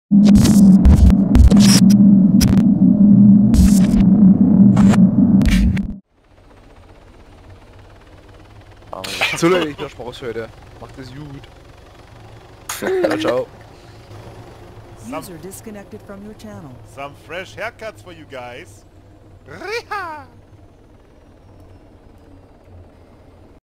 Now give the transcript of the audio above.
So Leute, ich bin Spaß heute. Macht es gut. Ciao, ciao. User disconnected from your channel. Some fresh haircuts for you guys. Riha!